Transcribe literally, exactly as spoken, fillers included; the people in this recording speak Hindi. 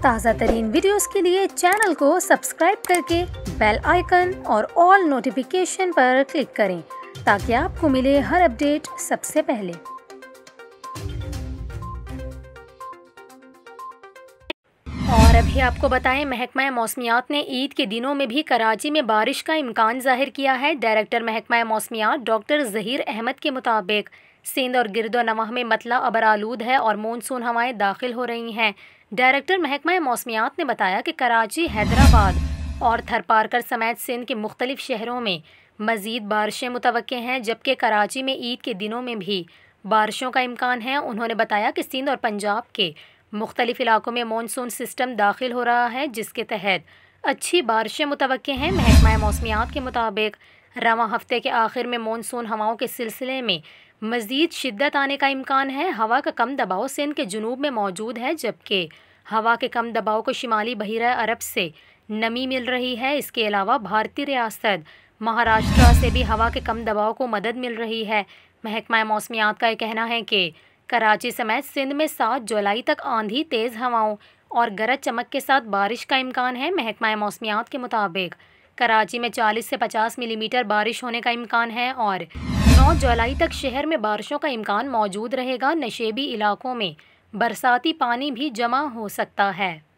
ताज़ा तरीन वीडियोस के लिए चैनल को सब्सक्राइब करके बेल आइकन और ऑल नोटिफिकेशन पर क्लिक करें ताकि आपको मिले हर अपडेट सबसे पहले। और अभी आपको बताएं, महकमा मौसमियात ने ईद के दिनों में भी कराची में बारिश का इम्कान जाहिर किया है। डायरेक्टर महकमा मौसमियात डॉक्टर ज़हीर अहमद के मुताबिक सिंध और गिरदो नवाह में मतला अबरालूद है और मानसून हवाएं दाखिल हो रही हैं। डायरेक्टर महकमा मौसमियात ने बताया कि कराची, हैदराबाद और थरपारकर समेत सिंध के मुख्तलिफ शहरों में मज़ीद बारिशें मुतवक्के हैं, जबकि कराची में ईद के दिनों में भी बारिशों का इम्कान है। उन्होंने बताया कि सिंध और पंजाब के मुख्तलिफ इलाकों में मानसून सिस्टम दाखिल हो रहा है, जिसके तहत अच्छी बारिशें मुतवक्के हैं। महकमा मौसमियात के मुताबिक रवां हफ्ते के आखिर में मानसून हवाओं के सिलसिले में मज़ीद शिद्दत आने का इम्कान है। हवा का कम दबाव सिंध के जुनूब में मौजूद है, जबकि हवा के कम दबाव को शिमाली बहिरा अरब से नमी मिल रही है। इसके अलावा भारतीय रियासत महाराष्ट्र से भी हवा के कम दबाव को मदद मिल रही है। महकमा मौसमियात का यह कहना है कि कराची समेत सिंध में सात जुलाई तक आंधी, तेज़ हवाओं और गरज चमक के साथ बारिश का इम्कान है। महकमा मौसमियात के मुताबिक कराची में चालीस से पचास मिलीमीटर बारिश होने का इम्कान है और नौ जुलाई तक शहर में बारिशों का इम्कान मौजूद रहेगा। नशेबी इलाकों में बरसाती पानी भी जमा हो सकता है।